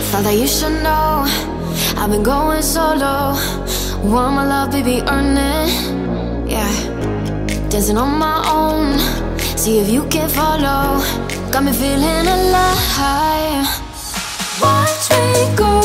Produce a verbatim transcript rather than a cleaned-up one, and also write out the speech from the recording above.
Thought that you should know I've been going solo. Want my love, baby, earn it. Yeah, dancing on my own. See if you can follow. Got me feeling alive. Watch me go